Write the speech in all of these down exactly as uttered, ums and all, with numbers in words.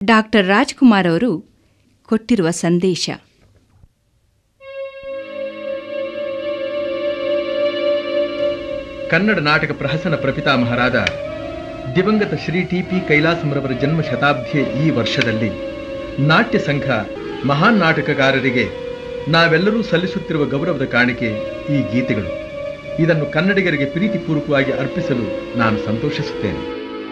Doctor Rajkumar ಅವರು ಕೊಟ್ಟಿರುವ ಸಂದೇಶ. ಕನ್ನಡ ನಾಟಕ ಪ್ರಹಸನ ಪ್ರಪಿತಾಮಹರಾದ ದಿವಂಗತ ಶ್ರೀ ಟಿ ಪಿ ಕೈಲಾಸಂರವರ ಜನ್ಮ ಶತಾಬ್ದಿಯ ಈ ವರ್ಷದಲ್ಲಿ ನಾಟ್ಯ ಸಂಘ ಮಹಾನ್ ನಾಟಕಗಾರರಿಗೆ ನಾವೆಲ್ಲರೂ ಸಲ್ಲಿಸುತ್ತಿರುವ ಗೌರವದ ಕಾಣಿಕೆ ಈ ಗೀತೆಗಳು. ಇದನ್ನು ಕನ್ನಡಿಗರಿಗೆ ಪ್ರೀತಿಪೂರ್ವಕವಾಗಿ ಅರ್ಪಿಸಲು ನಾನು ಸಂತೋಷಿಸುತ್ತೇನೆ.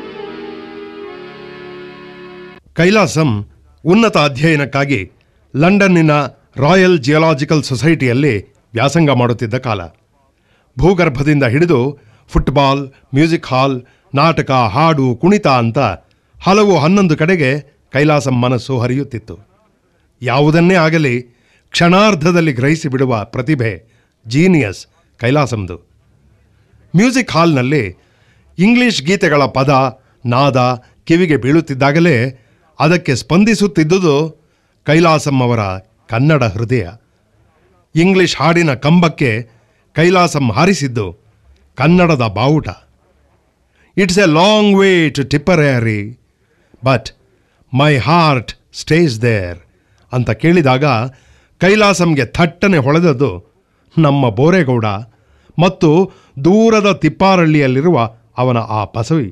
ಕೈಲಾಸಂ ಉನ್ನತ ಅಧ್ಯಯನಕ್ಕಾಗಿ ಲಂಡನ್ನಿನ ರಾಯಲ್ ಜಿಯೋಲಾಜಿಕಲ್ ಸೊಸೈಟಿಯಲ್ಲಿ ವ್ಯಾಸಂಗ ಮಾಡುತ್ತಿದ್ದ ಕಾಲ. ಭೂಗರ್ಭದಿಂದ ಹಿಡಿದು ಫುಟ್ಬಾಲ್, ಮ್ಯೂಸಿಕ್ ಹಾಲ್, ನಾಟಕ, ಹಾಡು, ಕುಣಿತ ಅಂತ ಹಲವು ಹನ್ನೊಂದು ಕಡೆಗೆ ಕೈಲಾಸಂ ಮನಸ್ಸು ಹರಿಯುತ್ತಿತ್ತು. ಯಾವುದನ್ನೇ ಆಗಲಿ ಕ್ಷಣಾರ್ಧದಲ್ಲಿ ಗ್ರಹಿಸಿ ಬಿಡುವ ಪ್ರತಿಭೆ, ಜೀನಿಯಸ್ ಕೈಲಾಸಂದು. ಮ್ಯೂಸಿಕ್ ಹಾಲ್ನಲ್ಲಿ ಇಂಗ್ಲಿಷ್ ಗೀತೆಗಳ ಪದ, ನಾದ ಕಿವಿಗೆ ಬೀಳುತ್ತಿದ್ದಾಗಲೇ ಅದಕ್ಕೆ ಸ್ಪಂದಿಸುತ್ತಿದ್ದುದು ಕೈಲಾಸಂ ಅವರ ಕನ್ನಡ ಹೃದಯ. ಇಂಗ್ಲಿಷ್ ಹಾಡಿನ ಕಂಬಕ್ಕೆ ಕೈಲಾಸಂ ಹಾರಿಸಿದ್ದು ಕನ್ನಡದ ಬಾವುಟ. It's a long way to Tipperary but my heart stays there ಅಂತ ಕೇಳಿದಾಗ ಕೈಲಾಸಂಗೆ ಥಟ್ಟನೆ ಹೊಳೆದದ್ದು ನಮ್ಮ ಬೋರೇಗೌಡ ಮತ್ತು ದೂರದ ತಿಪ್ಪಾರಳ್ಳಿಯಲ್ಲಿರುವ ಅವನ ಆ ಪಸವಿ.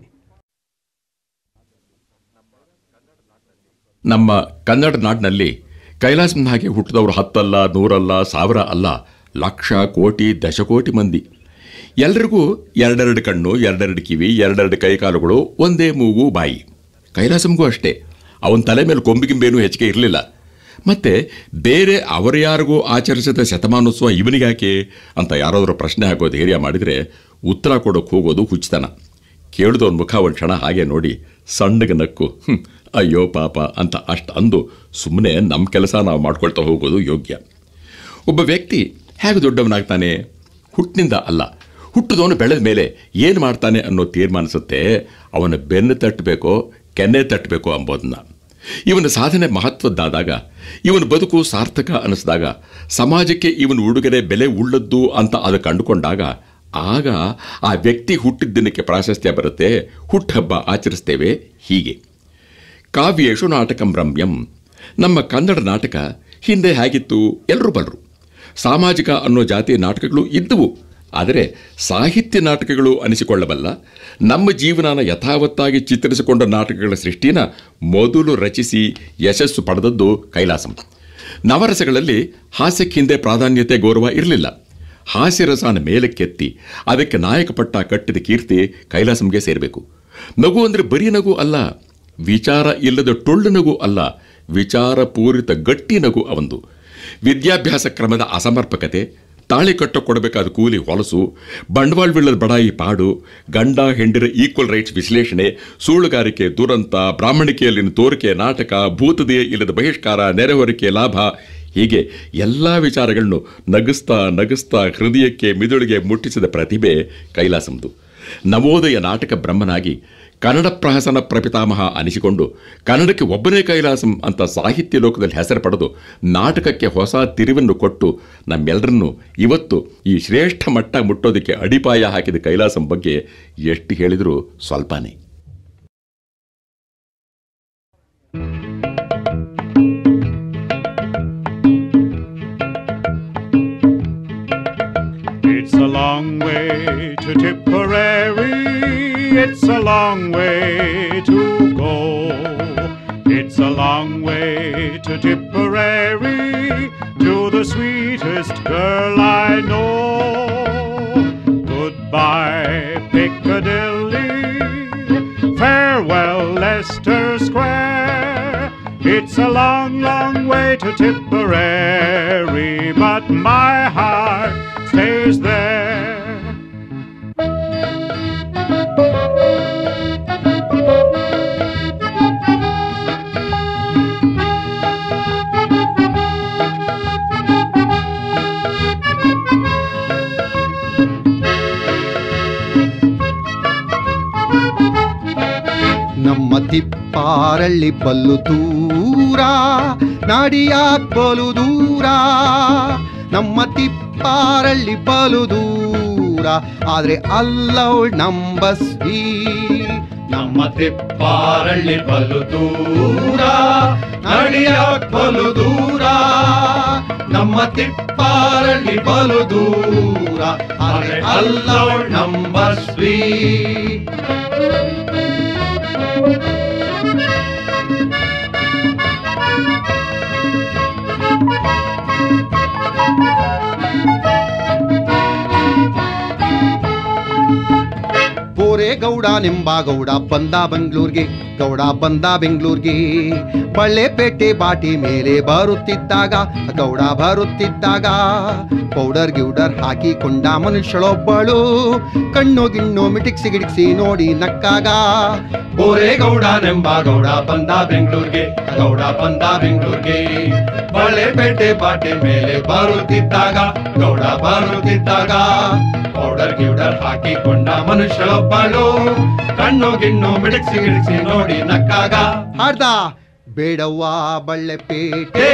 ನಮ್ಮ ಕನ್ನಡ ನಾಡಿನಲ್ಲಿ ಕೈಲಾಸಂನ ಹಾಗೆ ಹುಟ್ಟಿದವರು ಹತ್ತಲ್ಲ, ನೂರಲ್ಲ, ಸಾವಿರ ಅಲ್ಲ, ಲಕ್ಷ, ಕೋಟಿ, ದಶಕೋಟಿ ಮಂದಿ. ಎಲ್ರಿಗೂ ಎರಡೆರಡು ಕಣ್ಣು, ಎರಡೆರಡು ಕಿವಿ, ಎರಡೆರಡು ಕೈಕಾಲುಗಳು, ಒಂದೇ ಮೂಗು, ಬಾಯಿ. ಕೈಲಾಸಂಗೂ ಅಷ್ಟೇ. ಅವನ ತಲೆ ಮೇಲೆ ಕೊಂಬಿಗಿಂಬೇನೂ ಹೆಚ್ಚಿಗೆ ಇರಲಿಲ್ಲ. ಮತ್ತು ಬೇರೆ ಅವರು ಯಾರಿಗೂ ಆಚರಿಸಿದ ಶತಮಾನೋತ್ಸವ ಇವನಿಗಾಕೆ ಅಂತ ಯಾರಾದರೂ ಪ್ರಶ್ನೆ ಹಾಕೋ ಧೈರ್ಯ ಮಾಡಿದರೆ ಉತ್ತರ ಕೊಡೋಕ್ಕೆ ಹೋಗೋದು ಹುಚ್ಚತನ. ಕೇಳಿದವನ ಮುಖ ಒಂದು ಕ್ಷಣ ಹಾಗೆ ನೋಡಿ ಸಣ್ಣಗೆ ನಕ್ಕು ಹ್ಞೂ ಅಯ್ಯೋ ಪಾಪ ಅಂತ ಅಷ್ಟು ಅಂದು ಸುಮ್ಮನೆ ನಮ್ಮ ಕೆಲಸ ನಾವು ಮಾಡ್ಕೊಳ್ತಾ ಹೋಗೋದು ಯೋಗ್ಯ. ಒಬ್ಬ ವ್ಯಕ್ತಿ ಹೇಗೆ ದೊಡ್ಡವನಾಗ್ತಾನೆ? ಹುಟ್ಟಿನಿಂದ ಅಲ್ಲ, ಹುಟ್ಟಿದವನು ಬೆಳೆದ ಮೇಲೆ ಏನು ಮಾಡ್ತಾನೆ ಅನ್ನೋ ತೀರ್ಮಾನಿಸುತ್ತೆ ಅವನ ಬೆನ್ನು ತಟ್ಟಬೇಕೋ ಕೆನ್ನೆ ತಟ್ಟಬೇಕೋ ಅಂಬೋದನ್ನ. ಇವನ ಸಾಧನೆ ಮಹತ್ವದ್ದಾದಾಗ, ಇವನ ಬದುಕು ಸಾರ್ಥಕ ಅನ್ನಿಸಿದಾಗ, ಸಮಾಜಕ್ಕೆ ಇವನ ಉಡುಗೊರೆ ಬೆಲೆ ಉಳ್ಳದ್ದು ಅಂತ ಅದು ಕಂಡುಕೊಂಡಾಗ ಆಗ ಆ ವ್ಯಕ್ತಿ ಹುಟ್ಟಿದ ದಿನಕ್ಕೆ ಪ್ರಾಶಸ್ತ್ಯ ಬರುತ್ತೆ. ಹುಟ್ಟುಹಬ್ಬ ಆಚರಿಸ್ತೇವೆ. ಹೀಗೆ ಕಾವ್ಯೇಶು ನಾಟಕಂ ರಮ್ಯಂ. ನಮ್ಮ ಕನ್ನಡ ನಾಟಕ ಹಿಂದೆ ಹೇಗಿತ್ತು ಎಲ್ಲರೂ ಬಲ್ಲರು. ಸಾಮಾಜಿಕ ಅನ್ನೋ ಜಾತಿಯ ನಾಟಕಗಳು ಇದ್ದವು. ಆದರೆ ಸಾಹಿತ್ಯ ನಾಟಕಗಳು ಅನಿಸಿಕೊಳ್ಳಬಲ್ಲ ನಮ್ಮ ಜೀವನನ ಯಥಾವತ್ತಾಗಿ ಚಿತ್ರಿಸಿಕೊಂಡ ನಾಟಕಗಳ ಸೃಷ್ಟಿನ ಮೊದಲು ರಚಿಸಿ ಯಶಸ್ಸು ಪಡೆದದ್ದು ಕೈಲಾಸಂ. ನವರಸಗಳಲ್ಲಿ ಹಾಸ್ಯಕ್ಕೆ ಹಿಂದೆ ಪ್ರಾಧಾನ್ಯತೆ ಗೌರವ ಇರಲಿಲ್ಲ. ಹಾಸ್ಯರಸನ ಮೇಲಕ್ಕೆತ್ತಿ ಅದಕ್ಕೆ ನಾಯಕ ಪಟ್ಟ ಕಟ್ಟಿದ ಕೀರ್ತಿ ಕೈಲಾಸಂಗೆ ಸೇರಬೇಕು. ನಗು ಅಂದರೆ ಬರೀ ನಗು ಅಲ್ಲ, ವಿಚಾರ ಇಲ್ಲದ ಟೊಳ್ಳು ನಗು ಅಲ್ಲ, ವಿಚಾರ ಪೂರಿತ ಗಟ್ಟಿ ನಗು ಅವಂದು. ವಿದ್ಯಾಭ್ಯಾಸ ಕ್ರಮದ ಅಸಮರ್ಪಕತೆ, ತಾಳಿ ಕಟ್ಟ ಕೊಡಬೇಕಾದ ಕೂಲಿ ಹೊಲಸು, ಬಂಡವಾಳವಿಲ್ಲದ ಬಡಾಯಿ ಪಾಡು, ಗಂಡ ಹೆಂಡಿರ ಈಕ್ವಲ್ ರೈಟ್ಸ್ ವಿಶ್ಲೇಷಣೆ, ಸುಳ್ಳುಗಾರಿಕೆ ದುರಂತ, ಬ್ರಾಹ್ಮಣಿಕೆಯಲ್ಲಿನ ತೋರಿಕೆ ನಾಟಕ, ಭೂತದೆಯೇ ಇಲ್ಲದ ಬಹಿಷ್ಕಾರ, ನೆರೆಹೊರಿಕೆ ಲಾಭ, ಹೀಗೆ ಎಲ್ಲ ವಿಚಾರಗಳನ್ನು ನಗಿಸ್ತಾ ನಗಿಸ್ತಾ ಹೃದಯಕ್ಕೆ ಮಿದುಳಿಗೆ ಮುಟ್ಟಿಸಿದ ಪ್ರತಿಭೆ ಕೈಲಾಸಂದು. ನವೋದಯ ನಾಟಕ ಬ್ರಹ್ಮನಾಗಿ ಕನ್ನಡ ಪ್ರಹಸನ ಪ್ರಪಿತಾಮಹ ಅನಿಸಿಕೊಂಡು ಕನ್ನಡಕ್ಕೆ ಒಬ್ಬನೇ ಕೈಲಾಸಂ ಅಂತ ಸಾಹಿತ್ಯ ಲೋಕದಲ್ಲಿ ಹೆಸರು ಪಡೆದು ನಾಟಕಕ್ಕೆ ಹೊಸ ತಿರುವನ್ನು ಕೊಟ್ಟು ನಮ್ಮೆಲ್ಲರನ್ನೂ ಇವತ್ತು ಈ ಶ್ರೇಷ್ಠ ಮಟ್ಟ ಮುಟ್ಟೋದಕ್ಕೆ ಅಡಿಪಾಯ ಹಾಕಿದ ಕೈಲಾಸಂ ಬಗ್ಗೆ ಎಷ್ಟು ಹೇಳಿದರೂ ಸ್ವಲ್ಪನೇ. It's a long way to Tipperary, it's a long way to go. It's a long way to Tipperary, to the sweetest girl I know. Goodbye Piccadilly, farewell Leicester Square. It's a long, long way to Tipperary, but my heart stays there. ನಮ್ಮ ತಿಪ್ಪಾರಳ್ಳಿ ಬಲ್ಲು ದೂರ, ನಾಡಿಯಾಕ್ ಬಲು ದೂರ. ನಮ್ಮ ತಿಪ್ಪಾರಳ್ಳಿ ಬಲು ದೂರ, ಆದ್ರೆ ಅಲ್ಲವಳ್ ನಂಬಸ್ವಿ. ನಮ್ಮ ನಮ್ಮ ತಿಪ್ಪಾರಳ್ಳಿ ಬಲು ದೂರ ನಡಿಯಾಕ್ ಬಲು ದೂರ ನಮ್ಮ ತಿಪ್ಪಾರಳ್ಳಿ ಬಲು ದೂರ ಆದ್ರೆ ಅಲ್ಲವಳ್ ನಂಬರ್ ಸ್ವೀ ಬೋರೆ ಗೌಡ ನಿಂಬಾಗೌಡ ಬಂದ ಬೆಂಗಳೂರಿಗೆ ಗೌಡ ಬಂದ ಬೆಂಗಳೂರಿಗೆ ಬಳ್ಳೆಪೇಟೆ ಬಾಟಿ ಮೇಲೆ ಬರುತ್ತಿದ್ದಾಗ ಗೌಡ ಬರುತ್ತಿದ್ದಾಗ ಪೌಡರ್ ಗಿೌಡರ್ ಹಾಕಿಕೊಂಡ ಮನುಷ್ಯಳೊಬ್ಬಳು ಕಣ್ಣು ಗಿಣ್ಣು ಮಿಟಿಕ್ಸಿ ಗಿಡಿಕ್ಸಿ ನೋಡಿ ನಕ್ಕಾಗ ಬೋರೆ ಗೌಡ ನಿಂಬಾಗೌಡ ಬಂದ ಬೆಂಗಳೂರಿಗೆ ಗೌಡ ಬಂದ ಬೆಂಗಳೂರಿಗೆ ಬಳ್ಳೆಪೇಟೆ ಬಾಟಿ ಮೇಲೆ ಬರುತ್ತಿದ್ದಾಗ ಗೌಡ ಬರುತ್ತಿದ್ದಾಗ ಪೌಡರ್ ಗಿೌಡರ್ ಹಾಕಿಕೊಂಡ ಮನುಷ್ಯಳೊಬ್ಬಳು ಕಣ್ಣು ಗಿಣ್ಣು ಮಿಡಿಕ್ಸಿ ಗಿಡಿಸಿ ನೋಡಿ ನಕ್ಕಾಗ ಹಾಡ್ದ ಬೇಡವ್ವ ಬಳ್ಳೆಪೇಟೆ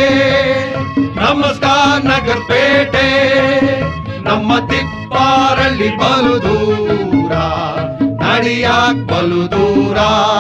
ನಮಸ್ಕಾರ ನಗರ್ ಪೇಟೆ ನಮ್ಮ ತಿಪ್ಪಾರಳ್ಳಿ ಬಲು ದೂರ ನಡಿಯಾಕ್ ಬಲು ದೂರ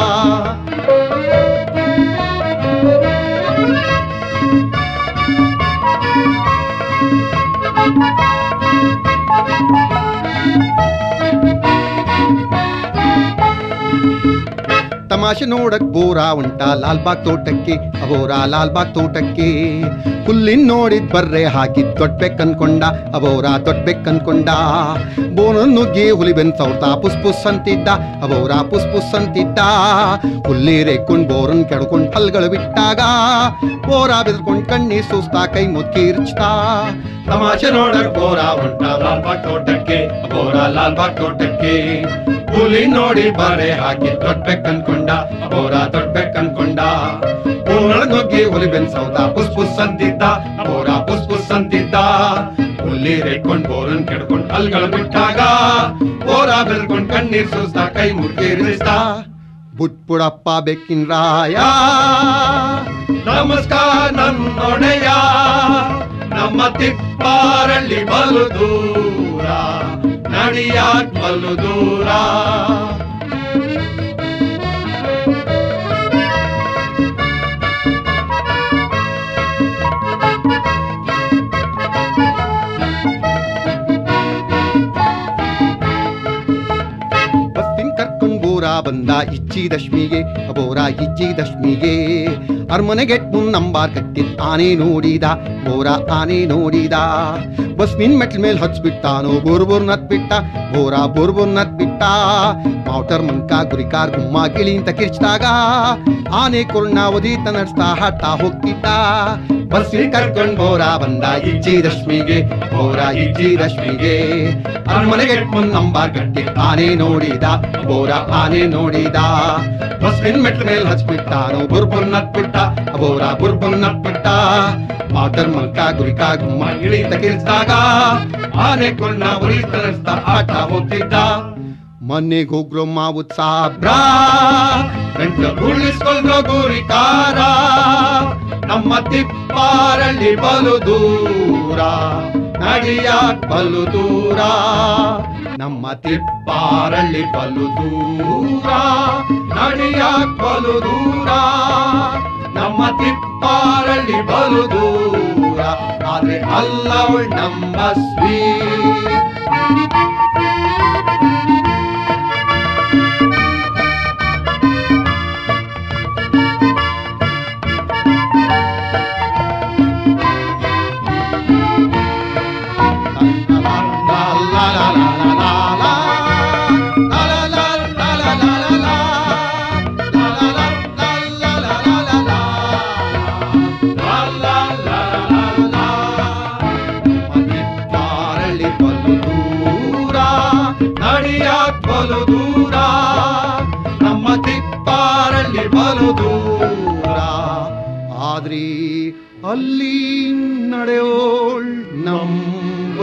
ತಮಾಷೆ ನೋಡಕ್ ಬೋರ ಉಂಟ ಲಾಲ್ಬಾಗ್ ತೋಟಕ್ಕೆ ಅಬೋರ ಲಾಲ್ಬಾಗ್ ತೋಟಕ್ಕೆ ಹುಲ್ಲಿನ್ ನೋಡಿದ್ ಬರ್ರೆ ಹಾಕಿ ತೊಟ್ಬೇಕ್ ಅನ್ಕೊಂಡ ಅಬೋರ ತೊಟ್ಬೇಕ್ ಅನ್ಕೊಂಡ ಬೋನನ್ ನುಗ್ಗಿ ಹುಲಿ ಬೆನ್ ಸೌರ್ತ ಪುಸ್ ಪುಸ್ ಅಂತಿದ್ದ ಅಬೋರ ಪುಸ್ ಪುಸ್ ಅಂತಿದ್ದ ಹುಲ್ಲಿ ರೇಕೊಂಡ್ ಬೋರನ್ ಕೆಡ್ಕೊಂಡ್ ಹಲ್ಗಳು ಬಿಟ್ಟಾಗ ಬೋರ ಬೆದ್ಕೊಂಡ್ ಕಣ್ಣೀರ್ ಸೂಸ್ತಾ ಕೈ ಮುತ್ಕಿರ್ಚ್ತಾ ತಮಾಷೆ ನೋಡಕ್ ಬೋರ ಉಂಟ ಲಾಲ್ಬಾಗ್ ತೋಟಕ್ಕೆ ಅಬೋರ ಲಾಲ್ಬಾಗ್ ತೋಟಕ್ಕೆ ಹುಲಿ ನೋಡಿ ಬರೆ ಹಾಕಿ ತೊಟ್ಬೇಕ್ ಅನ್ಕೊಂಡ ಅಬೋರ ತೊಟ್ಬೇಕ್ ಅನ್ಕೊಂಡ ಬೋನೊಳಗೋಗಿ ಹುಲಿ ಬೆನ್ ಸೌದ ಪುಸ್ ಪುಸ್ ಅಂತಿದ್ದ ಅಬೋರ ಪುಸ್ ಪುಸ್ ಅಂತಿದ್ದ ಹುಲಿ ರೇಕೊಂಡ್ ಬೋರನ್ ಕೆಡ್ಕೊಂಡ್ ಹಲ್ಗಳು ಬಿಟ್ಟಾಗ ಬೋರ ಬೆಳ್ಕೊಂಡ್ ಕಣ್ಣೀರ್ ಸೂಸ್ತಾ ಕೈ ಮುರ್ಕಿರಿಸ್ತಾ ಬುಟ್ಪುಡಪ್ಪ ಬೆಕ್ಕಿನ ರಾಯ ನಮಸ್ಕಾರ ನನ್ನೊಡೆಯ ನಮ್ಮ ತಿಪ್ಪಾರಳ್ಳಿ ಬಲು ದೂರ ನಡಿಯಾಕ್ ಬಲು ದೂರ ಬಸ್ಸಿನ್ ಕರ್ಕೊಂಡ್ ಬೋರ ಬಂದ ಇಚ್ಚಿ ದಶ್ಮಿಗೆ ಬೋರ ಇಚ್ಚಿ ದಶ್ಮಿಗೆ ಅರಮನೆಗೆಟ್ ಮುನ್ ನಂಬಾರ್ ಕಟ್ಟಿದ್ ಆನೆ ನೋಡಿದ ಬೋರ ಆನೆ ನೋಡಿದ ಬಸ್ಮಿನ್ ಮೆಟ್ಲ ಮೇಲ್ ಹಚ್ಬಿಟ್ಟಾನು ಬೋರ್ ಬೋರ್ ನತ್ ಬಿಟ್ಟ ಬೋರ ಬೋರ್ ಬೋರ್ ನತ್ ಬಿಟ್ಟ ಮೌಟರ್ ಮಂಕ ಗುರಿಕಾರ್ ಗುಮ್ಮ ಗಿಳಿ ಅಂತ ಕಿರ್ಚಿದಾಗ ಆನೆ ಕೊರ್ಣ ಒದೀತ ನಡ್ಸ್ತಾ ಹಾಡ್ತಾ ಹೋಗ್ತಿದ್ದ ಬಸ್ಸಿನ ಕರ್ಕೊಂಡ್ ಬೋರ ಬಂದ ಇಜ್ಜಿ ರಶ್ಮಿಗೆ ಬೋರ ಇಜ್ಜಿ ರಶ್ಮಿಗೆ ಅರಮನೆಗೆಟ್ ಮುನ್ ನಂಬಾರ್ ಕಟ್ಟಿದ್ ಆನೆ ನೋಡಿದ ಬೋರ ಆನೆ ನೋಡಿದ ಬಸ್ಮಿನ್ ಮೆಟ್ಲ ಮೇಲ್ ಹಚ್ಬಿಟ್ಟಾನು ಬುರ್ ಬುರ್ ನತ್ ಬಿಟ್ಟ ಬೋರ ಬುರ್ ಬುರ್ ನತ್ ಬಿಟ್ಟ ಮೌಟರ್ ಮಂಕ ಗುರಿಕಾ ಗುಮ್ಮ ಗಿಳಿ ಅಂತ ಕಿರ್ಚಿದಾಗ ಆನೆ ಕೊರ್ಣ ಒದೀತ ನಡ್ಸ್ತಾ ಆಟ ಹೋಗ್ತಿದ್ದ ಮನೆಗೆ ಹೋಗ್ರೋ ಮಾವುತ್ ಸಾಬ್ರ ಗಂಟ ಉಳಿಸ್ಕೊಂಡ್ರೋ ಗುರಿಕಾರ ನಮ್ಮ ತಿಪ್ಪಾರಳ್ಳಿ ಬಲು ದೂರ ನಡಿಯಾಕ್ ಬಲು ದೂರ ನಮ್ಮ ತಿಪ್ಪಾರಳ್ಳಿ ಬಲು ದೂರ ನಡಿಯಾಕ್ ಬಲು ದೂರ ನಮ್ಮ ತಿಪ್ಪಾರಳ್ಳಿ ಬಲು ದೂರ ಆದ್ರೆ ಅಲ್ಲವಳ್ ನಮ್ಮ ಸ್ವೀ ಬಲು ದೂರ ನಮ್ಮ ತಿಪ್ಪಾರಳ್ಳಿ ಬಲು ದೂರ ಆದ್ರಿ ಅಲ್ಲಿ ನಡೆಯೋಳ್ ನಮ್ಮ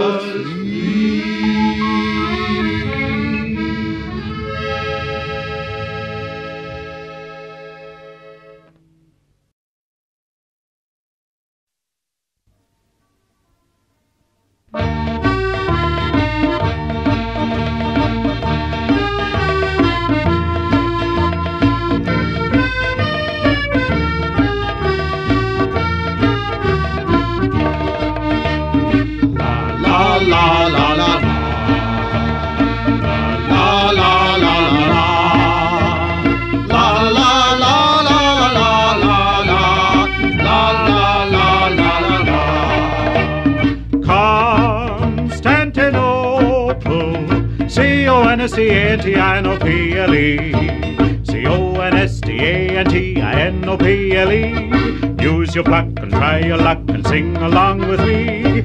S E A N T I N O P L E. C O N S T A N T I N O P L E. Use your pluck and try your luck and sing along with me.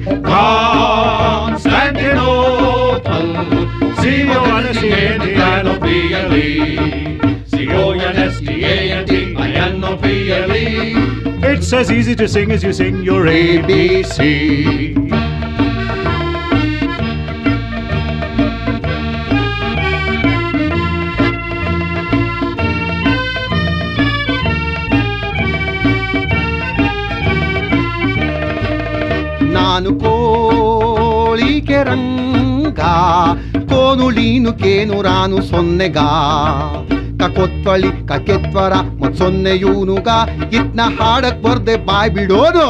Constantinople. C O N S T A N T I N O P L E. C O N S T A N T I N O P L E. It's as easy to sing as you sing your A B C. ನಾನು ಕೋಳಿಗೆ ರಂಗ ಕೋನುಳೀನು ಕೇನು ರಾನು ಸೊನ್ನೆಗ ಕಕೊತ್ವಳಿ ಕಕೆತ್ವರ ಮತ್ ಸೊನ್ನೆಯೂನುಗ ಇತ್ನ ಹಾಡಕ್ ಬರ್ದೆ ಬಾಯ್ ಬಿಡೋನು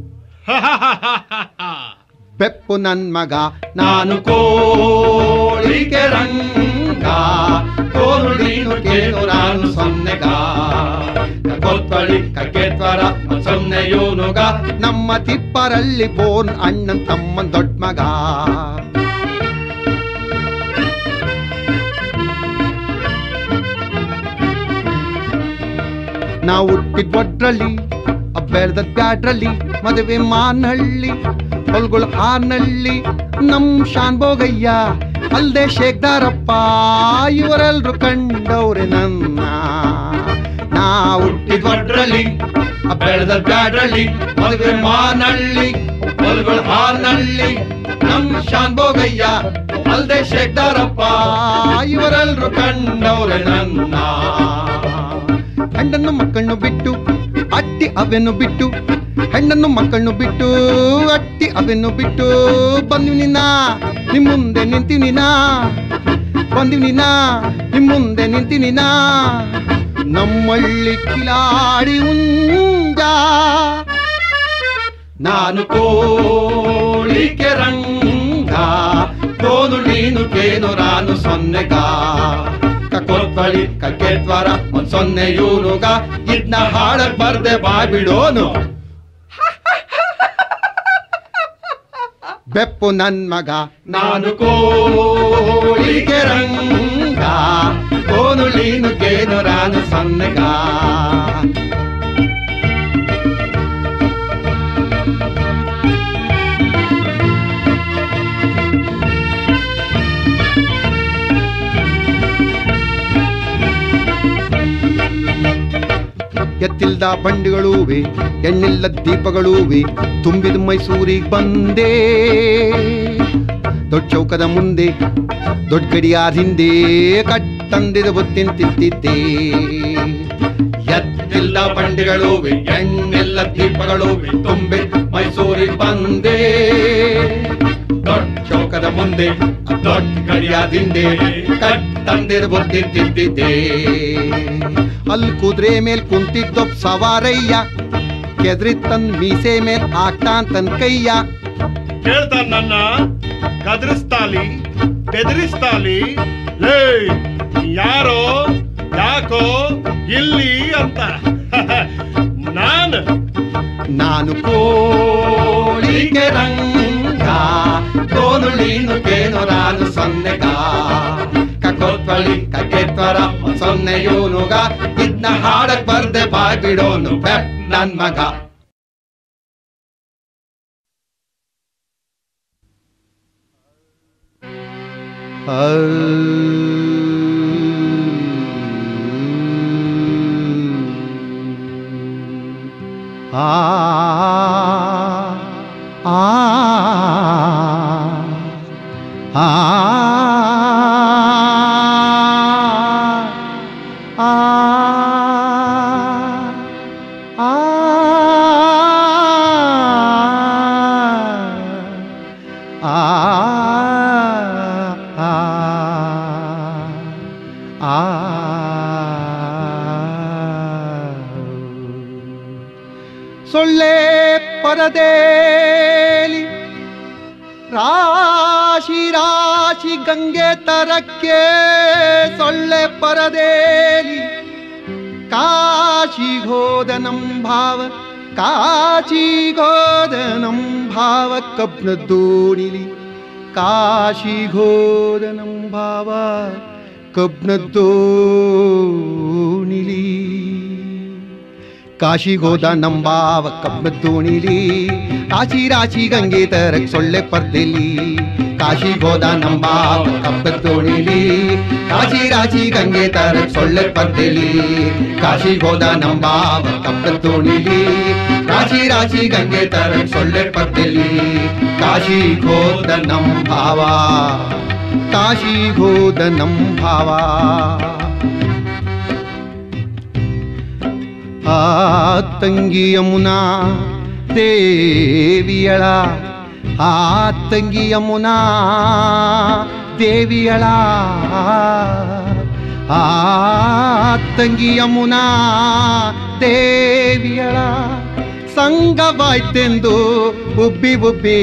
ಬೆಪ್ಪು ನನ್ ಮಗ ನಾನು ಕೋಳಿಗೆ ರಂಗ ಕೋನುಳೀನು ಕೇನು ರಾನು ಸೊನ್ನೆಗ ಕಕೊತ್ವಳಿ ಕಕೆತ್ವರ ಮತ್ ಸೊನ್ನೆಯೂನುಗ ನಮ್ಮ ತಿಪ್ಪರಲ್ಲಿ ಬೋನ್ ಅಣ್ಣನ್ ತಮ್ಮನ್ ದೊಡ್ಡ ಮಗ ನಾವು ಹುಟ್ಟಿದ್ ಒಡ್ರಲ್ಲಿ ಬೆಳೆದ ಬ್ಯಾಡ್ರಲ್ಲಿ ಮದುವೆ ಮಾನಹಳ್ಳಿ ಹೊಲ್ಗಳು ಹಾನಳ್ಳಿ ನಮ್ ಶಾನ್ ಬೋಗಯ್ಯ ಅಲ್ದೆ ಶೇಖದಾರಪ್ಪ ಇವರೆಲ್ರು ಕಂಡವ್ರೆ ನನ್ನ ನಾ ಹುಟ್ಟಿದ್ ಒಡ್ರಲ್ಲಿ ಬೆಳೆದ ಬ್ಯಾಡ್ರಲ್ಲಿ ಮದುವೆ ಮಾನಹಳ್ಳಿ ಹೊಲ್ಗಳು ಹಾನಳ್ಳಿ ನಮ್ ಶಾನ್ ಬೋಗಯ್ಯ ಅಲ್ದೆ ಶೇಖದಾರಪ್ಪ ಇವರೆಲ್ರು ಕಂಡವ್ರೆ ನನ್ನ ಹೆಣ್ಣನ್ನು ಮಕ್ಕಳನ್ನು ಬಿಟ್ಟು ಅಟ್ಟಿ ಅವೆನ್ನು ಬಿಟ್ಟು ಹೆಣ್ಣನ್ನು ಮಕ್ಕಳನ್ನು ಬಿಟ್ಟು ಅಟ್ಟಿ ಅವೆನ್ನು ಬಿಟ್ಟು ಬಂದಿವ್ ನಿನ್ನ ನಿಮ್ ಮುಂದೆ ನಿಂತಿನಿ ನಾ ಬಂದಿವ್ ನಿನ್ನ ನಿಮ್ ಮುಂದೆ ನಿಂತಿನಿ ನಾ ನಮ್ಮಳ್ಳಿ ಕಿಲಾಡಿ ಉಂಜ ನಾನು ಕೋಳಿಗೆ ರಂಗ ಕೋನು ನೀನು ಕೇನು ರಾನು ಸೊನ್ನೆಗ ಕಕೊತ್ವಳಿ ಕಕೆತ್ವರ ಒಂದ್ ಸೊನ್ನೆ ಯೂನುಗ ಇದ್ನ ಹಾಡಕ್ ಬರ್ದೆ ಬಾಯ್ ಬಿಡೋನು ಬೆಪ್ಪು ನನ್ ಮಗ ನಾನು ಕೋಳಿಗೆ ರಂಗ ಕೋನು ನೀನು ಕೇನು ರಾನು ಸೊನ್ನೆಗ ಎತ್ತಿಲ್ದ ಬಂಡಿಗಳೂವೆ ಎಣ್ಣಿಲ್ಲ ದೀಪಗಳೂವೆ ತುಂಬಿದ ಮೈಸೂರಿಗೆ ಬಂದೆ ದೊಡ್ಡ ಚೌಕದ ಮುಂದೆ ದೊಡ್ಡ ಗಡಿಯಾದ ಹಿಂದೆ ಕಟ್ಟಂದಿದ ಬುತ್ತಿನ ತಿಂತಿದ್ದೆ ಎತ್ತಿಲ್ದ ಬಂಡಿಗಳೂವೆ ಎಣ್ಣಿಲ್ಲ ದೀಪಗಳೂವೆ ತುಂಬಿ ಮೈಸೂರಿಗೆ ಬಂದೆ ದೊಡ್ಡ ಚೌಕದ ಮುಂದೆ ದೊಡ್ಡ ಗಡಿಯಾದ ಹಿಂದೆ ಕಟ್ಟಂದಿದ ಬುತ್ತಿನ ತಿಂತಿದ್ದೆ ಅಲ್ಲಿ ಕುದುರೆ ಮೇಲ್ ಕುಂತಿದ್ದೊಬ್ ಸವಾರಯ್ಯ ಕೆದ್ರಿ ತನ್ ಮೀಸೆ ಮೇಲ್ ಆಗ್ತಾನ್ ತನ್ ಕೈಯ ಕೇಳ್ತಾನ ನನ್ನ ಕದರಿಸ್ತಾಲಿ ಬೆದರಿಸ್ತಾಲಿ ಲೇ ಯಾರೋ ಯಾಕೋ ಇಲ್ಲಿ ಅಂತ ನಾನು ನಾನು ಕೋಳಿಗೆ ರಂಗ ಕೋನುಳೀನು ಕೇನು ರಾನು ಸೊನ್ನೆಗ ಕಕೊತ್ವಳಿ ಕಕೆತ್ವರ ಸೊನ್ನೆ ಯೂನುಗ ಇದ್ನ ಹಾಡಕ್ ಬರ್ದೆ ಬಾಯ್ ಬಿಡೋನು ಬೆಪ್ ನನ್ ಮಗ ಆ ಆ ಆ ಸೊಳ್ಳೆ ಪರದೇಲಿ ರಾಶಿ ರಾಶಿ ಗಂಗೆ ತರಕ್ಕೆ ಸೊಳ್ಳೆ ಪರದೇಲಿ ಕಾಶಿಗೋದ ನಂಭಾವ ಕಾಶಿಗೋದ ನಂಭಾವ ಕಬ್ನ ದೋಣಿಲಿ ಕಾಶಿಗೋದ ನಂಭಾವ ಕಬ್ನದ್ದೋಣಿಲಿ ಕಾಶಿಗೋದ ನಂಬಾವ ಕಬ್ನದ್ದೋಣಿಲಿ ಕಾಶಿ ರಾಶಿ ಗಂಗೆ ತರಕ್ ಸೊಳ್ಳೆ ಪರ್ದೆಲಿ ಕಾಶಿಗೋದ ನಂಬಾವ ಕಬ್ನದ್ದೋಣಿಲಿ ಕಾಶಿ ರಾಶಿ ಗಂಗೆ ತರಕ್ ಸೊಳ್ಳೆ ಪರ್ದೆಲಿ ಕಾಶಿಗೋದ ನಂಬಾವ ಕಬ್ನದ್ದೋಣಿಲಿ ಕಾಶಿ ರಾಶಿ ಗಂಗೆ ತರಕ್ ಸೊಳ್ಳೆ ಪರ್ದೆಲಿ ಕಾಶಿಗೋದ ನಂಬಾವ ಕಾಶಿಗೋದ ನಂಬಾವ ಆ ತಂಗಿ ಯಮುನಾ ದೇವಿಯಳ ಆ ತಂಗಿ ಯಮುನಾ ದೇವಿಯಳ ಆ ತಂಗಿ ಯಮುನಾ ದೇವಿಯಳ ಸಂಗವಾಯ್ತೆಂದು ಉಬ್ಬಿ ಉಬ್ಬಿ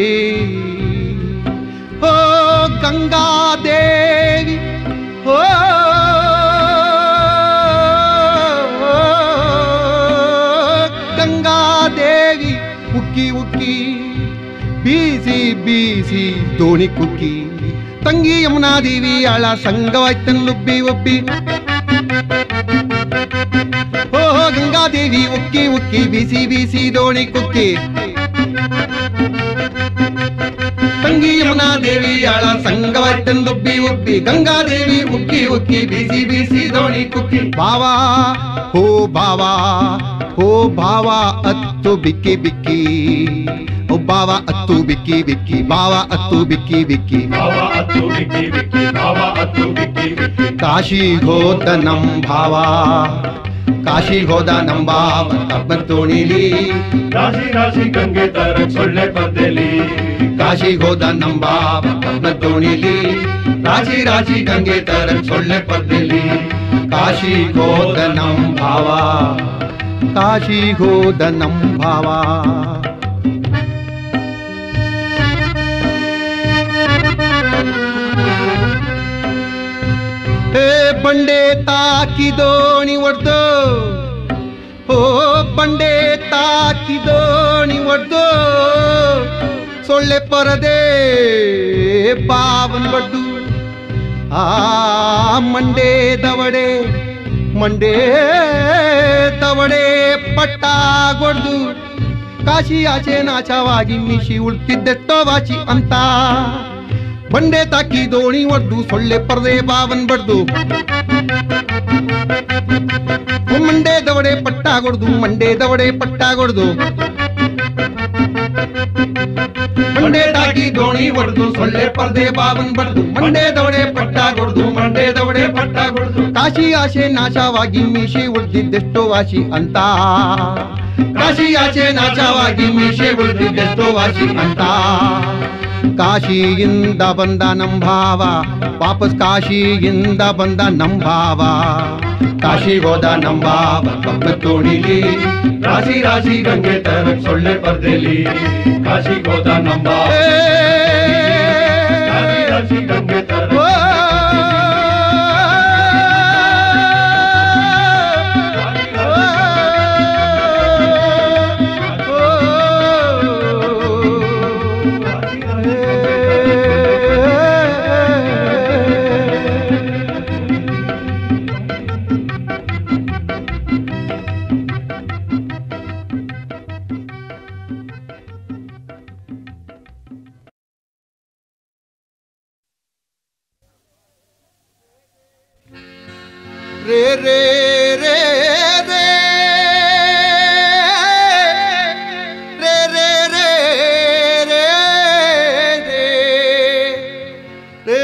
ಓ ಗಂಗಾದೇವಿ ಓ ಗಂಗಾದೇವಿ ಉಕ್ಕಿ ಉಕ್ಕಿ ಬೀಸಿ ಬೀಸಿ ದೋಣಿ ಕುಕ್ಕಿ ತಂಗಿ ಯಮುನಾ ದೇವಿ ಆಳ ಸಂಗವಾಯ್ತನ್ನುಬ್ಬಿ ಉಬ್ಬಿ ಓ ಗಂಗಾದೇವಿ ಉಕ್ಕಿ ಉಕ್ಕಿ ಬೀಸಿ ಬೀಸಿ ದೋಣಿ ಕುಕ್ಕಿ ತಂಗಿ ಯಮುನಾ ದೇವಿ ಆಳ ಸಂಗವಾಯ್ತನ್ನುಬ್ಬಿ ಉಬ್ಬಿ ಗಂಗಾದೇವಿ ಉಕ್ಕಿ ಉಕ್ಕಿ ಬೀಸಿ ಬೀಸಿ ದೋಣಿ ಕುಕ್ಕಿ ಬಾವಾ ಓ ಬಾವಾ ಓ ಬಾವ ಅತ್ತು ಬಿಕ್ಕಿ ಬಿಕ್ಕಿ ಓ ಬಾವ ಅತ್ತು ಬಿಕ್ಕಿ ಬಿಕ್ಕಿ ಬಾವ ಅತ್ತು ಬಿಕ್ಕಿ ಬಿಕ್ಕಿ ಕಾಶಿ ಹೋದ ನಂ ಭಾವ ಕಾಶಿ ಹೋದ ನಂ ಭಾವ ಕಬ್ಬತ್ತೋಣಿಲಿ ರಾಶಿ ರಾಶಿ ಗಂಗೆ ತರ ಸೊಳ್ಳೆ ಪರ್ದೆಲಿ ಕಾಶಿ ಹೋದ ನಂ ಭಾವ ಕಬ್ಬತ್ತೋಣಿಲಿ ರಾಶಿ ರಾಶಿ ಗಂಗೆ ತರ ಸೊಳ್ಳೆ ಪರ್ದೆಲಿ ಕಾಶಿ ಹೋದ ನಂ ಭಾವ ಕಾಶಿ ಹೋದ ನಂ ಭಾವ ಹೇ ಬಂಡೆ ತಾಕಿ ದೋಣಿ ಒಡ್ದು ಓ ಬಂಡೆ ತಾಕಿ ದೋಣಿ ಒಡ್ದು ಸೊಳ್ಳೆ ಪರದೆ ಬಾವನ್ ಬಡ್ದು ಆ ಮಂಡೆ ದವಡೆ ಮಂಡೇ ತವಡೆ ಪಟ್ಟ ಗೊಡ್ದು ಕಾಶಿ ಆಚೆ ನಾಚವಾಗಿ ಮಿಶಿ ಉಳ್ತಿದ್ದೆಷ್ಟೋ ವಾಚಿ ಅಂತ ಬಂಡೆ ತಾಕಿ ದೋಣಿ ಒಡ್ದು ಸೊಳ್ಳೆ ಪರದೆ ಬಾವನ್ ಬಡ್ದು ಮಂಡೆ ದವಡೆ ಪಟ್ಟ ಗೊಡ್ದು ಮಂಡೆ ದವಡೆ ಪಟ್ಟ ಗೊಡ್ದು ಮಂಡೆ ತಾಕಿ ದೋಣಿ ಒಡ್ದು ಸೊಳ್ಳೆ ಪರ್ದೆ ಬಾವನ್ ಬಡ್ದು ಮಂಡೆ ದವಡೆ ಪಟ್ಟ ಗೊಡ್ದು ಮಂಡೆ ದವಡೆ ಪಟ್ಟ ಗೊಡ್ದು ಕಾಶಿ ಆಸೆ ನಾಶವಾಗಿ ಮೀಸೆ ಉಳ್ದಿದ್ದೆಷ್ಟೋ ವಾಸಿ ಅಂತ ಕಾಶಿ ಆಸೆ ನಾಶವಾಗಿ ಮೀಸೆ ಉಳ್ದಿದ್ದೆಷ್ಟೋ ವಾಸಿ ಅಂತ ಕಾಶಿಯಿಂದ ಬಂದ ನಂಭಾವ ವಾಪಸ್ ಕಾಶಿಯಿಂದ ಬಂದ ನಂಭಾವ ಕಾಶಿ ಹೋದ ನಂಭಾವ ಕಬ್ಬತ್ತೋಣಿಲಿ ರಾಶಿ ರಾಶಿ ಗಂಗೆ ತರ ಸೊಳ್ಳೆ ಪರ್ದೆಲಿ ಕಾಶಿ ಹೋದ ನಂಭಾವ ರಾಶಿ ರಾಶಿ ಗಂಗೆ ತರ रे रे रे रे रे रे रे रे रे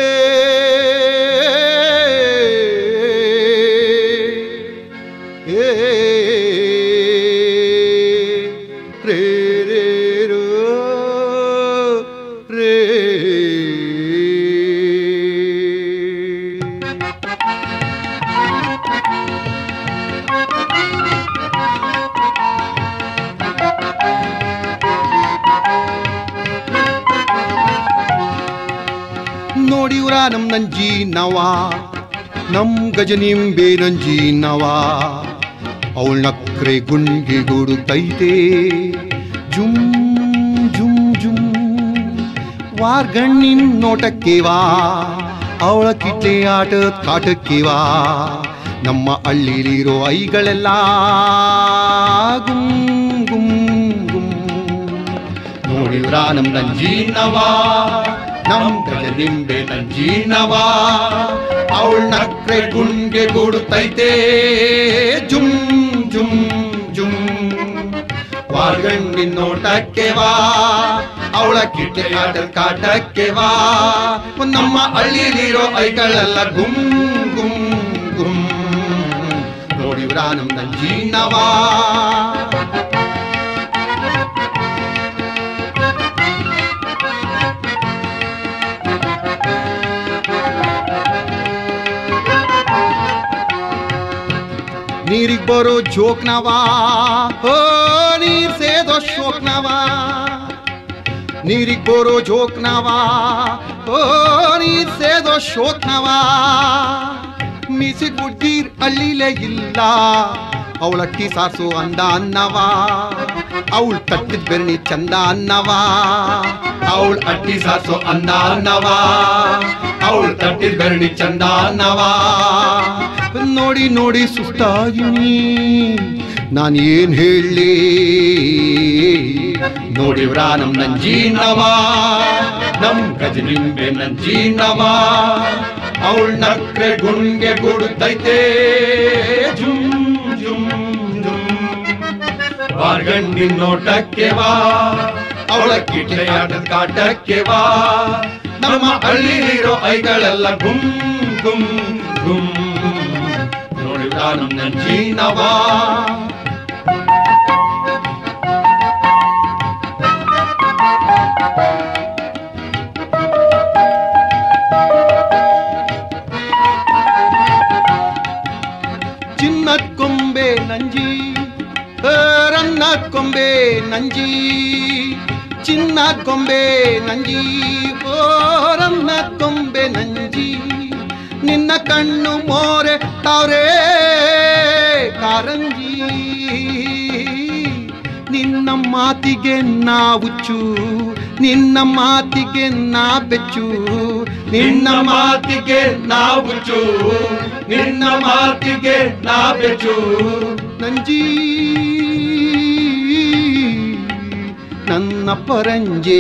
रे रे रो रे ನೋಡಿವ್ರ ನಮ್ ನಂಜಿ ನವ ನಮ್ ಗಜನಿಂಬೆ ನಂಜಿ ನವ ಅವಳ ನಕ್ರೆ ಗುಂಡಿಗೆ ಗುಡುತ್ತೈತೆ ಜುಮ್ ಜುಮ್ ಜುಮ್ ವಾರ್ಗಣ್ಣಿನ ನೋಟಕ್ಕೆ ವಾ ಅವಳ ಕಿಟ್ಲೆ ಆಟದ ಕಾಟಕ್ಕಿವಾ ನಮ್ಮ ಹಳ್ಳಿಲಿರೋ ಐಗಳೆಲ್ಲ ಗುಮ್ ಗುಮ್ ಗುಮ್ ನೋಡಿವ್ರ ನಮ್ ನಂಜೀನವಾ ನಮ್ ಗಜನಿಂಬೆ ನಂಜೀನವಾ ಅವಳ ನಕ್ರೆ ಗುಂಗೆ ಗೂಡುತ್ತೈತೆ ಜುಮ್ ಜುಮ್ ಜುಮ್ ವಾರ್ಗಂಡಿನ ನೋಟಕ್ಕೆ ವಾ ಅವಳ ಕಿಟ್ಲೆ ಆಟದ ಕಾಟಕ್ಕೆ ವಾ ನಮ್ಮ ಹಳ್ಳಿಲಿರೋ ಐಗಳೆಲ್ಲ ಗುಮ್ ಗುಮ್ ಗುಮ್ ನೋಡಿವ್ರ ನಮ್ ನಂಜೀನವಾ ನೀರಿಗ್ ಬರೋ ಜೋಕ್ನವಾ ಓ ನೀರ್ ಸೇದೋ ಶೋಕ್ನವಾ ನೀರಿಗ್ ಬರೋ ಜೋಕ್ನವಾ ಓ ನೀರ್ ಸೇದೋ ಶೋಕ್ನವಾ ಮೀಸಿ ಗುಡ್ಡೀರ್ ಹಳ್ಳಿಲೇ ಇಲ್ಲ ಅವಳಟ್ಟಿ ಸಾರ್ಸು ಅಂದ ಅನ್ನವಾ ಅವಳು ತಟ್ಟಿದ ಬೆರಣಿ ಚಂದ ಅನ್ನವಾ ಅವಳು ಅಟ್ಟಿ ಸಾರ್ಸು ಅಂದ ಅನ್ನವಾ ಅವಳು ತಟ್ಟಿದ ಬೆರಣಿ ಚಂದ ಅನ್ನವಾ ನೋಡಿ ನೋಡಿ ಸುಸ್ತಾಗಿನಿ ನಾನು ಏನ್ ಹೇಳಿ ನೋಡಿವ್ರ ನಮ್ ನಂಜೀನವಾ ನಮ್ ಗಜನಿಂಬೆ ನಂಜೀನವಾ ಅವಳ ನಕ್ರೆ ಗುಂಗೆ ಗೂಡುತ್ತೈತೆ ಜುಮ್ ಜುಮ್ ಜುಮ್ ವಾರ್ಗಂಡಿನ ನೋಟಕ್ಕೆ ವಾ ಅವಳ ಕಿಟ್ಲೆ ಆಟದ ಕಾಟಕ್ಕೆ ವಾ ನಮ್ಮ ಹಳ್ಳಿಲಿರೋ ಐಗಳೆಲ್ಲ ಗುಮ್ ಗುಮ್ ಗುಮ್ ನೋಡಿವ್ರ ನಮ್ ನಂಜೀನವಾ ಚಿನ್ನದ ಕೊಂಬೆ ನಂಜಿ ರನ್ನ ಕೊಂಬೆ ನಂಜಿ ಚಿನ್ನದ ಕೊಂಬೆ ನಂಜಿ ಓ ರನ್ನ ಕೊಂಬೆ ನಂಜಿ ನಿನ್ನ ಕಣ್ಣು ಮೋರೆ ತಾವ್ರೆ ಕಾರಂಜಿ ನಿನ್ನ ಮಾತಿಗೆ ನಾ ಹುಚ್ಚು ನಿನ್ನ ಮಾತಿಗೆ ನಾ ಬೆಚ್ಚು ನಿನ್ನ ಮಾತಿಗೆ ನಾ ಹುಚ್ಚು ನಿನ್ನ ಮಾತಿಗೆ ನಾ ಬೆಚ್ಚು ನಂಜಿ ನನ್ನ ಪರಂಜಿ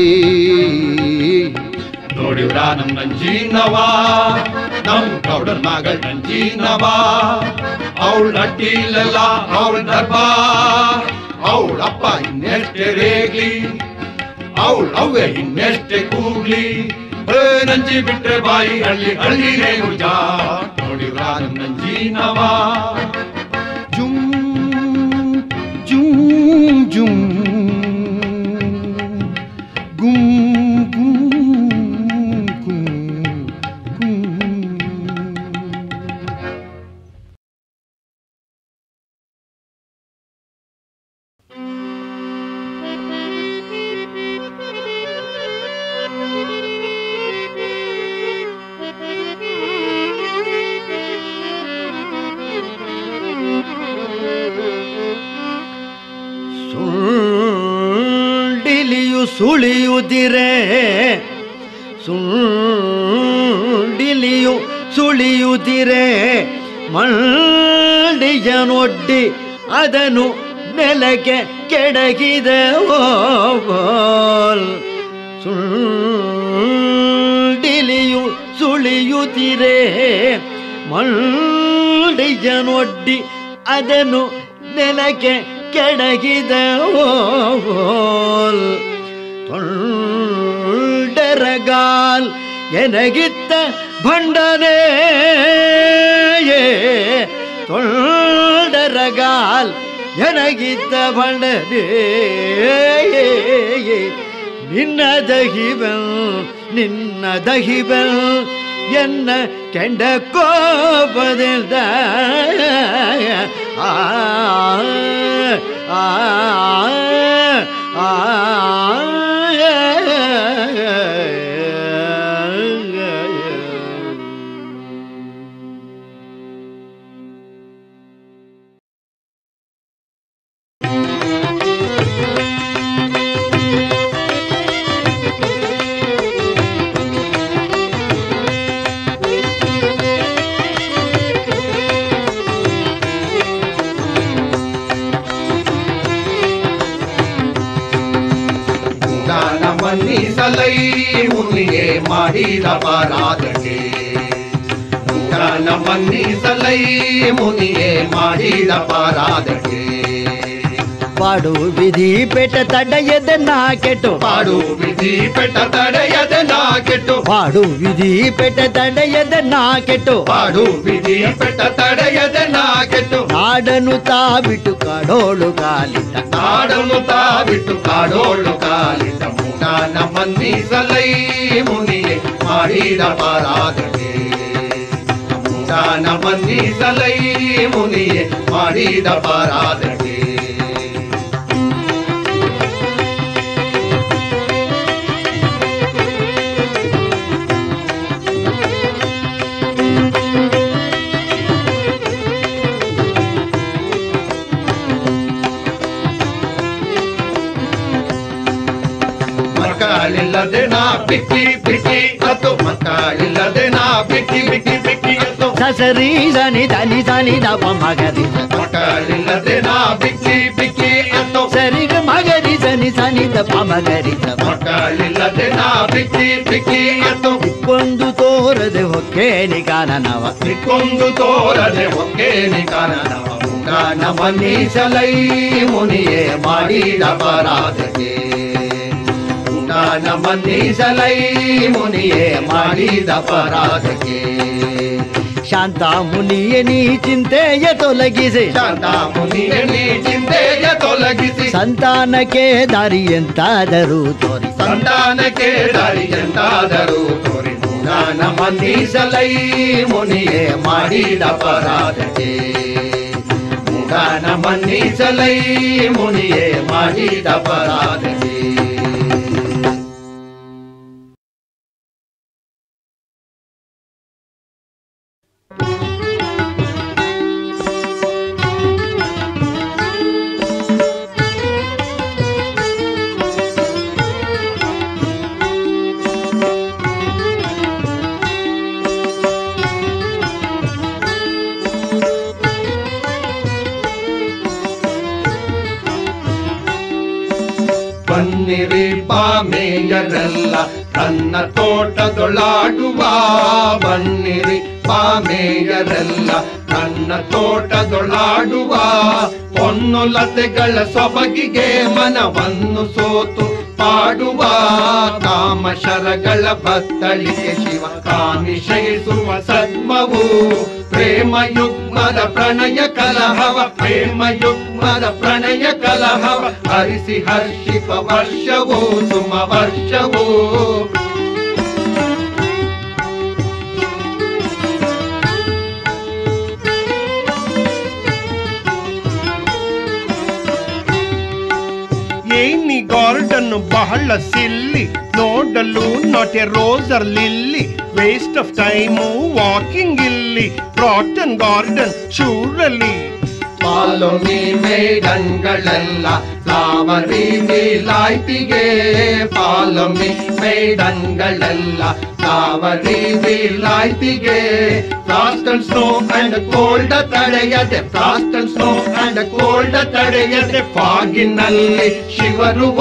ನೋಡಿವ್ರ ನಮ್ ನಂಜೀನವಾ ನಮ್ ಗೌಡರ್ ಮಗಳ ನಂಜೀನವಾ ಅವಳ ಅಡ್ಡಿಲೆಲ್ಲ ಅವಳ ದರ್ಬಾ ಅವಳಪ್ಪ ಇನ್ನೆಷ್ಟೇ ರೇಗ್ಲಿ ಅವಳ ಅವ್ವೆ ಇನ್ನೆಷ್ಟೇ ಕೂಗ್ಲಿ ನಂಜಿ ಬಿಟ್ರೆ ಬಾಯಿ ಹಳ್ಳಿ ಹಳ್ಳಿನೇ ಮುಜ ನೋಡಿವ್ರ ನಮ್ ನಂಜೀನವಾ ಜುಮ್ ಜುಮ್ ಜುಮ್ ಗುಮ್ ಸುಳಿಯುದಿರೆ ಸುಂಡಿಲಿಯು ಸುಳಿಯುದಿರೆ ಮಂಡಿಯನೊಡ್ಡಿ ಅದನ್ನು ನೆಲಕ್ಕೆ ಕೆಡಗಿದೆ ಸುಂಡಿಲಿಯು ಸುಳಿಯುತ್ತಿರೆ ಮಂಡಿಯನೊಡ್ಡಿ ಅದನ್ನು ನೆಲಕ್ಕೆ ಕೆಡಗಿದೆ ತೊಂಡರಗಾಲ್ ಎನಗಿತ್ತ ಭಂಡನೇ ತೊಂಡರಗಾಲ್ ಎನಗಿತ್ತ ಭಂಡನೇ ನಿನ್ನ ದಹಿಬಲ್ ನಿನ್ನ ದಹಿಬಲ್ ಎನ್ನ ಕೆಂಡ ಕೋಪದಿಂದ ಆ ಆ ಆ ಮನ್ನಿಸಲೈ ಮುನಿಯೇ ಮಾಡಿದ ಪರಾಧಕ್ಕೆ ಮೂಢನ ಮನ್ನಿಸಲೈ ಮುನಿಯೇ ಮಾಡಿದ ಪರಾಧಕ್ಕೆ ಪಾಡು ವಿಧಿ ಪೆಟ್ಟ ತಡೆಯದ ನಾ ಕೆಟ್ಟು ಪಾಡು ವಿಧಿ ಪೆಟ್ಟ ತಡೆಯದ ನಾ ಕೆಟ್ಟು ಪಾಡು ವಿಧಿ ಪೆಟ್ಟ ತಡೆಯದ ನಾ ಕೆಟ್ಟು ಪಾಡು ವಿಧಿ ಪೆಟ್ಟ ತಡೆಯದ ನಾ ಕೆಟ್ಟು ನಾಡನು ತಾ ಬಿಟ್ಟು ಕಾಡೋಳು ಕಾಲಿಟ್ಟ ನಾಡನು ತಾ ಬಿಟ್ಟು ಕಾಡೋಳು ಕಾಲಿಟ್ಟ ಮೂಢನ ಮನ್ನಿಸಲೈ ಮುನಿಯೇ ಮಾಡಿದ ಪರಾಧಕ್ಕೆ ಮೂಢನ ಮನ್ನಿಸಲೈ ಮುನಿಯೇ ಮಾಡಿದ ಪರಾಧಕ್ಕೆ ಮಕ್ಕಳಿಲ್ಲದೆ ನಾ ಬಿಕ್ಕಿ ಬಿಕ್ಕಿ ಅತ್ತು ಮಕ್ಕಳಿಲ್ಲದೆ ನಾ ಬಿಕ್ಕಿ ಬಿಕ್ಕಿ ಬಿಕ್ಕಿ ಅತ್ತು ಸಸರಿ ಸನಿ ಧನಿ ಸನಿ ದಪ ಮಗರಿ ಮಕ್ಕಳಿಲ್ಲದೆ ನಾ ಬಿಕ್ಕಿ ಬಿಕ್ಕಿ ಅತ್ತು ಸರಿಗ ಮಗರಿ ಸನಿ ಸನಿ ದಪ ಮಗರಿ ಮಕ್ಕಳಿಲ್ಲದೆ ನಾ ಬಿಕ್ಕಿ ಬಿಕ್ಕಿ ಅತ್ತು ದಿಕ್ಕೊಂದು ತೋರದೆ ಹೊಕ್ಕೇನಿ ಕಾನನವ ದಿಕ್ಕೊಂದು ತೋರದೆ ಹೊಕ್ಕೇನಿ ಕಾನನವ ಮೂಢನ ಮನ್ನಿಸಲೈ ಮುನಿಯೇ ಮಾಡಿದ ಪರಾಧಕ್ಕೆ ಮೂಢನ ಮನ್ನಿಸಲೈ ಮುನಿಯೇ ಮಾಡಿದ ಪರಾಧಕ್ಕೆ ಶಾಂತ ಮುನಿಯ ನೀ ಚಿಂತೆಯ ತೊಲಗಿಸಿ ಶಾಂತ ಮುನಿಯ ನೀ ಚಿಂತೆಯ ತೊಲಗಿಸಿ ಸಂತಾನಕ್ಕೆ ದಾರಿ ಎಂತಾದರೂ ತೋರಿ ಸಂತಾನಕ್ಕೆ ದಾರಿ ಎಂತಾದರೂ ತೋರಿ ಮೂಢನ ಮನ್ನಿಸಲೈ ಮುನಿಯೇ ಮಾಡಿದ ಪರಾಧಕ್ಕೆ ಮೂಢನ ಮನ್ನಿಸಲೈ ಮುನಿಯೇ ಮಾಡಿದ ಪರಾಧಕ್ಕೆ ಬನ್ನಿರಿ ಪಾಮೇಯರೆಲ್ಲ ತನ್ನ ತೋಟದೊಳಾಡುವ ಬನ್ನಿರಿ ಪಾಮೇಯರೆಲ್ಲ ತನ್ನ ತೋಟದೊಳಾಡುವ ಹೊನ್ನು ಲತೆಗಳ ಸೊಬಗಿಗೆ ಮನವನ್ನು ಸೋತು ಪಾಡುವ ಕಾಮಶರಗಳ ಬತ್ತಳಿಗೆ ಶಿವ ಕಾಮಿಶಯಿಸುವ ಸದ್ಮವು ಪ್ರೇಮ ಯುಗ್ಮದ ಪ್ರಣಯ ಕಲಹವ ಪ್ರೇಮ ಯುಗ್ಮದ ಪ್ರಣಯ ಕಲಹವ ಹರಿಸಿ ಹರ್ಷಿಪ ವರ್ಷವೋ ಸುಮ ವರ್ಷವೋ ಏನಿ ಗಾರ್ಡನ್ ಬಹಳ ಸಿಲ್ಲಿ ನೋಡಲು not a rose or lily waste of time walking ಇಲ್ಲಿ rotten garden surely follow me ಮೇಡನ್ಗಳೆಲ್ಲ ಸಾವರಿ ವಿಲಾಯ್ತಿಗೆ ಫಾಲೋ ಮೀ ಮೇಡನ್ಗಳೆಲ್ಲ ಸಾವರಿ ವಿಲಾಯ್ತಿಗೆ frost and snow and cold ತಡೆಯದೆ frost and snow and cold ತಡೆಯದೆ ಫಾಗಿನಲ್ಲಿ ಶಿವರುವ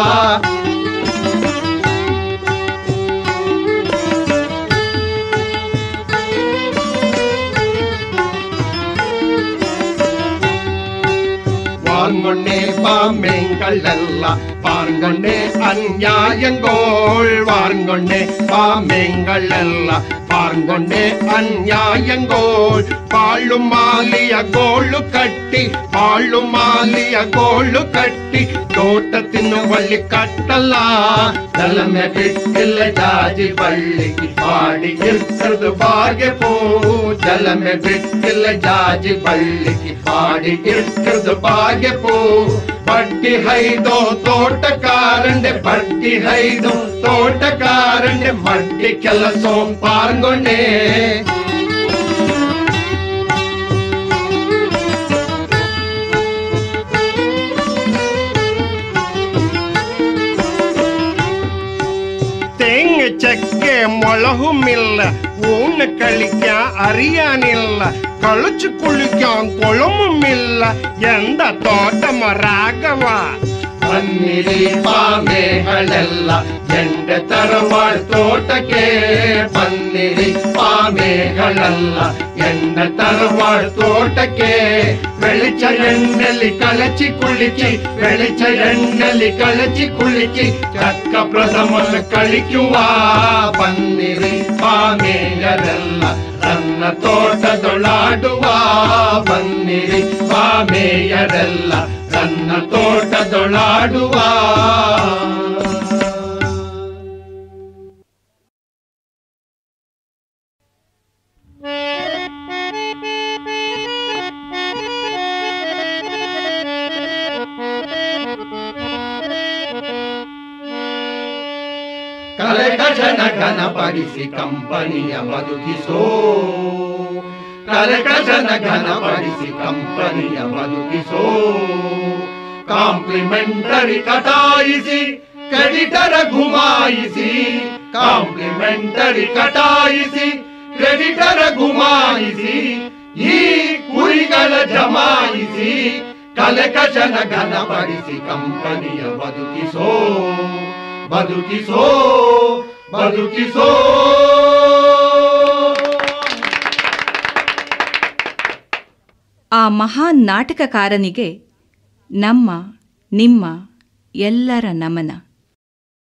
പാർങ്ങൊണ്ടേ പാമ്പെങ്കളല്ല പാർങ്ങൊണ്ടേ അന്യായങ്കോൾ വാർങ്ങൊണ്ടേ പാമ്പെങ്കളല്ല പാർങ്ങൊണ്ടേ അന്യായങ്കോൾ പാളുമാലിയ ഗോളു കട്ടി പാളുമാലിയ ഗോളു കട്ടി തോട്ടത്തിനു വള്ളി കട്ടല്ല ജലമെ ಬಿಟ್ಟಿಲ್ಲ ಜಾಜಿ ಬಳ್ಳಿಗೆ ಪಾಡಿ ಇರ್ತದು ಬಾಗೆ ಪೋ ಜಲಮೆ ಬಿಟ್ಟಿಲ್ಲ ಜಾಜಿ ಬಳ್ಳಿಗೆ ಪಾಡಿ ಇರ್ತದು ಬಾಗೆ ಪೋ ಬಡ್ಡಿ ಹೈದೋ ತೋಟಕಾರಂಡೆ ಬಡ್ಡಿ ಹೈದೋ ತೋಟಕಾರಂಡೆ ಮಡ್ಡಿ ಕೆಲಸ ಪಾರ್ಗೊಂಡೆ ചക്കെ മുളകുമില്ല ഊണ് കളിക്കാൻ അറിയാനില്ല കളിച്ചു കുളിക്കാൻ കുളമുമില്ല എന്താ തോട്ടമ രാഘവ ಬನ್ನಿರಿ ಪಾಮೆಗಳೆಲ್ಲ ಎಂಡೆ ತರವಾಳ್ ತೋಟಕ್ಕೆ, ಬನ್ನಿರಿ ಪಾಮೆಗಳೆಲ್ಲ ಎಂಡೆ ತರವಾಳ್ ತೋಟಕ್ಕೆ. ಬೆಳಿಚ ಎಣ್ಣೆಲಿ ಕಳಚಿ ಕುಳಿಚಿ, ಬೆಳಿಚ ಎಣ್ಣೆಲಿ ಕಳಚಿ ಕುಳಿಚಿ ಚಕ್ಕ ಪ್ರಥಮನ ಕಳಿಕುವ. ಬನ್ನಿರಿ ಪಾಮೆಯರೆಲ್ಲ ನನ್ನ ತೋಟದೊಳಾಡುವ, ಬನ್ನಿರಿ ಪಾಮೆಯರೆಲ್ಲ ನನ್ನ ತೋಟದೊಳಾಡುವ. ಕಲೆಕಜನ ಘನಪಡಿಸಿ ಕಂಪನಿಯ ಬದುಕಿಸೋ, ಕಲೆಕಜನ ಘನಪಡಿಸಿ ಕಂಪನಿಯ ಬದುಕಿಸೋ. ಕಾಂಪ್ಲಿಮೆಂಟರಿ ಕಟಾಯಿಸಿ ಕ್ರೆಡಿಟರ ಗುಮಾಯಿಸಿ, ಕಾಂಪ್ಲಿಮೆಂಟರಿ ಕಟಾಯಿಸಿ ಕ್ರೆಡಿಟರ ಗುಮಾಯಿಸಿ, ಈ ಕುರಿಗಳ ಜಮಾಯಿಸಿ ಕಲೆಕಜನ ಘನಪಡಿಸಿ ಕಂಪನಿಯ ಬದುಕಿಸೋ, ಬದುಕಿಸೋ ಬದುಕಿಸೋ. ಆ ಮಹಾನ್ ನಾಟಕಕಾರನಿಗೆ ನಮ್ಮ ನಿಮ್ಮ ಎಲ್ಲರ ನಮನ.